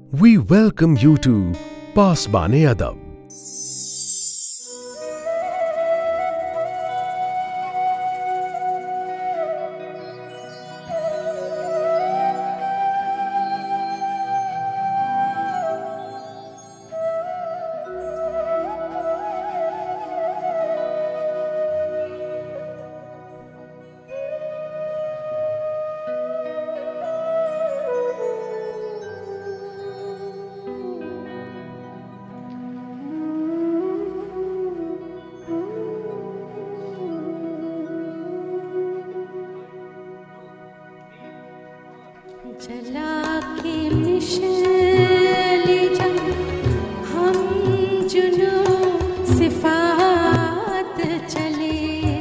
We welcome you to Pasbane-Adab. जला के मिशले जब हम जुनू सिफात चले,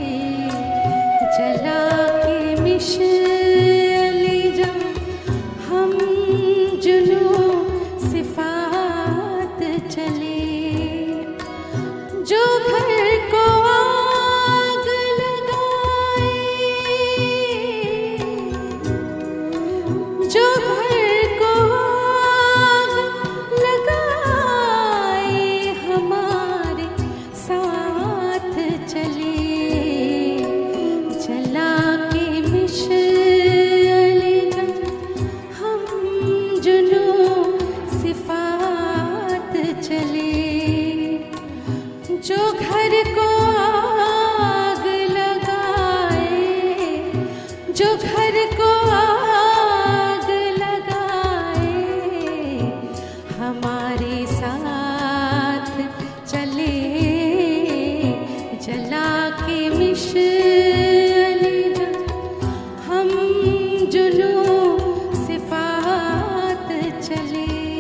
जला के मिशले जब हम जुनू सिफात चले, जो घर को आग लगाए, जो घर को आग लगाए हमारे साथ चले, जला के मिशले जब हम जुनू सिफात चले, जो घर को आग लगाए, जो घर को आग लगाए हमारे साथ चले, जला के मिशले जब हम जुनू सिफात चले।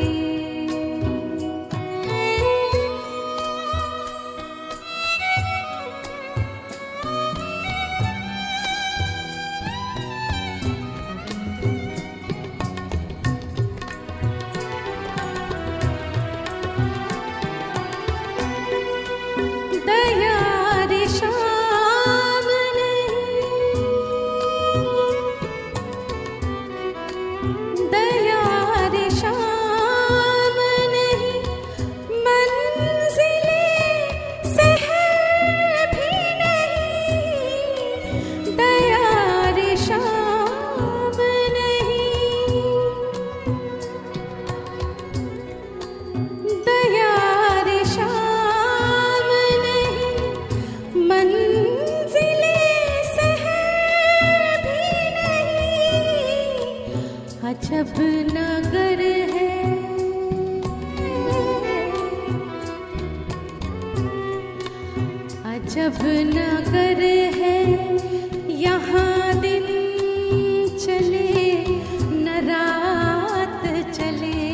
अजब नगर है, अजब नगर है, यहाँ दिन चले न रात चले,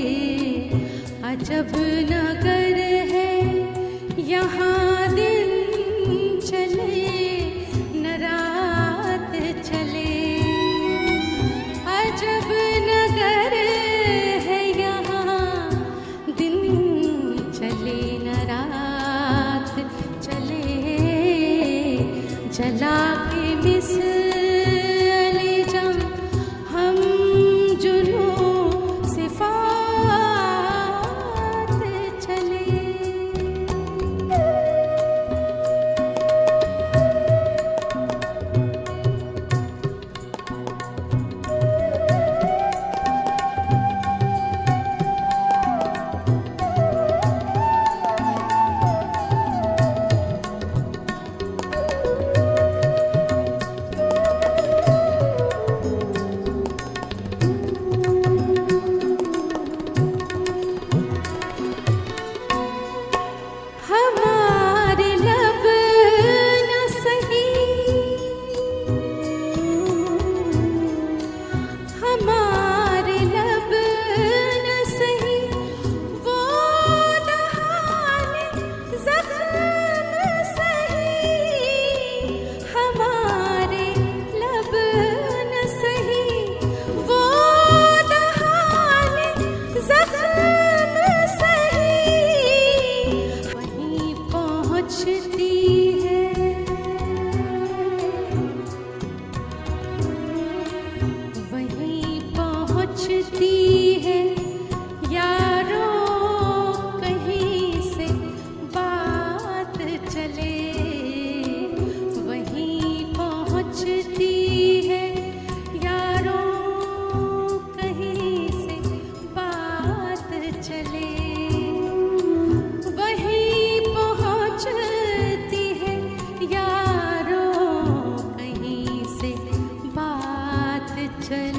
अजब नगर है, यहाँ दिन चले न रात चले, अजब नगर है, यहाँ दिन चले न रात चले, जला के मिशले जब हम जुनू सिफात चले।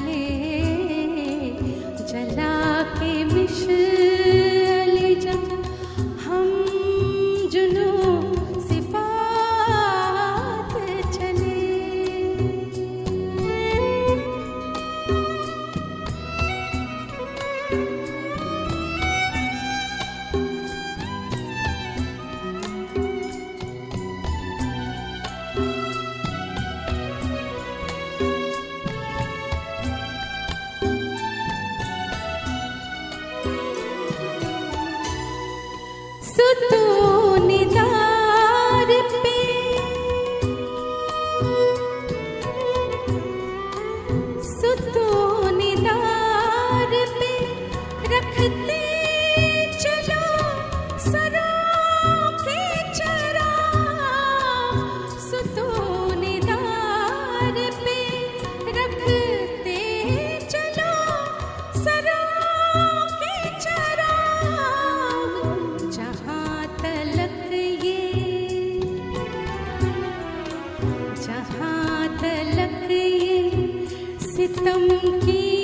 चले जला के मिशअली जब हम जुनू सिफात चले। सुतूनिदार पे सुतूनिदार पे रखते चलो सरों के चराग। सुतूनिदार पे रखते चलो सरों के चराग। जहाँ तलक ये सितम की